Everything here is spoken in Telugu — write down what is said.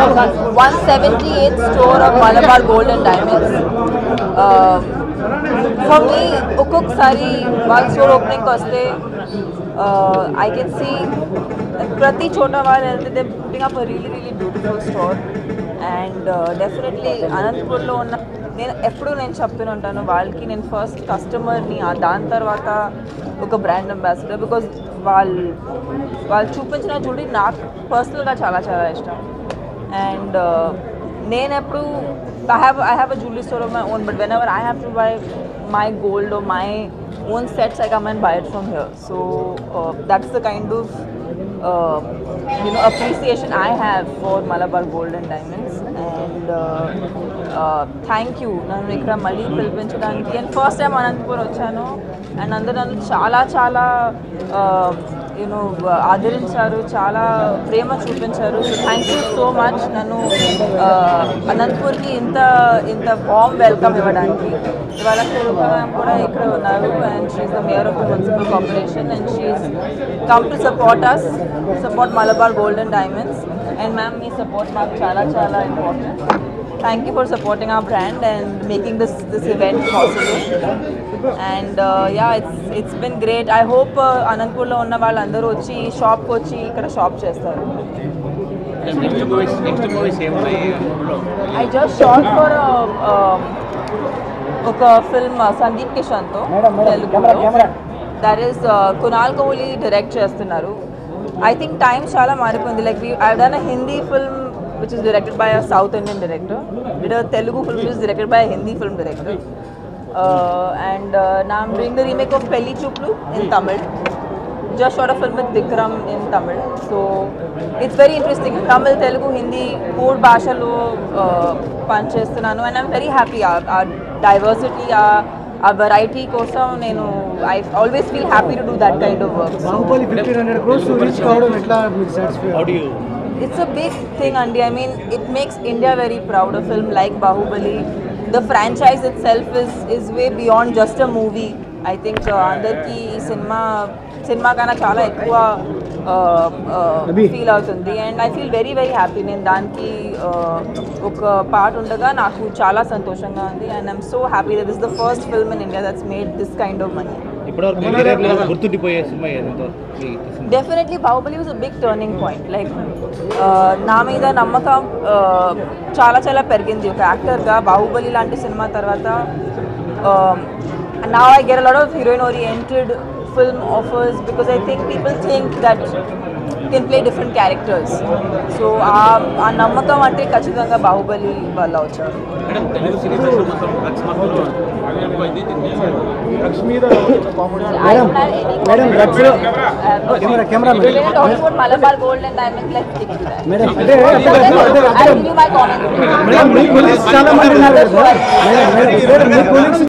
178th store of Malabar Gold and Diamonds. For me, ఒక్కొక్కసారి వాళ్ళ స్టోర్ ఓపెనింగ్ వస్తే I can see ప్రతి చోట వాళ్ళు వెళ్తే they putting up really beautiful store and definitely అనంతపూర్లో ఉన్న నేను చెప్తూనే ఉంటాను వాళ్ళకి నేను ఫస్ట్ కస్టమర్ని దాని తర్వాత ఒక బ్రాండ్ అంబాసిడర్ బికాజ్ వాళ్ళు చూపించిన చూడి నాకు పర్సనల్గా చాలా ఇష్టం అండ్ నేను ఎప్పుడు I have a jewelry store of my own, but whenever I have to buy my gold or my own sets, I come and buy it from here. So that's the kind of appreciation I have for Malabar Gold and Diamonds. And thank you. Nanu ikkada malli pilpinchadaniki and first time Anantapur vachanu and andaru nannu చాలా ఆదరించారు చాలా ప్రేమ చూపించారు so thank you so much నన్ను అనంతపూర్కి ఇంత వార్మ్ వెల్కమ్ ఇవ్వడానికి ఇవాళ స్వరూప మ్యామ్ కూడా ఇక్కడ ఉన్నారు and she is the mayor of the municipal corporation and she is come to support Malabar gold and diamonds and ma'am మీ సపోర్ట్ నాకు చాలా important Thank you for supporting our brand and making this event possible. And it's been great. I hope Anantapur lo unna vallandaru vachi shop ko vachi ikkada shop chestaru. Next movies em unnayi? I just shot for oka film Sandeep Kishan tho Telugu. That is Kunal Kohli direct chestunnaru. I think time chala maripoyindi. Like I've done a Hindi film which is directed by a South Indian director. Did a Telugu film which is directed by a Hindi film director. And now I'm doing the remake of Pelli Chuplu in Tamil. Just shot a film with Vikram in Tamil. So it's very interesting. Tamil, Telugu, Hindi, four bhashalo panchestunanu and I'm very happy. Our diversity, our variety kosam I always feel happy to do that kind of work. Bahubali 1500 crores to reach crowd etla meer satisfied? How do you? It's a big thing, Andy. I mean, it makes India very proud. A film like Bahubali, the franchise itself is way beyond just a movie. I think andarki cinema kana chala ekkuva feel avutundi and I feel very happy. Nenu daniki oka part undaga naaku chala santoshanga undi and I'm so happy that this is the first film in India that's made this kind of money. Definitely Bahubali was a big turning point. Like నా మీద నమ్మకం చాలా పెరిగింది ఒక యాక్టర్గా బాహుబలి లాంటి సినిమా తర్వాత now I get a lot of heroine oriented film offers because I think people think that you can play different characters. So ఆ నమ్మకం అంటే ఖచ్చితంగా బాహుబలి వల్ల వచ్చారు. Malabar Gold and Diamonds, let's stick to that. I'll give you my comments.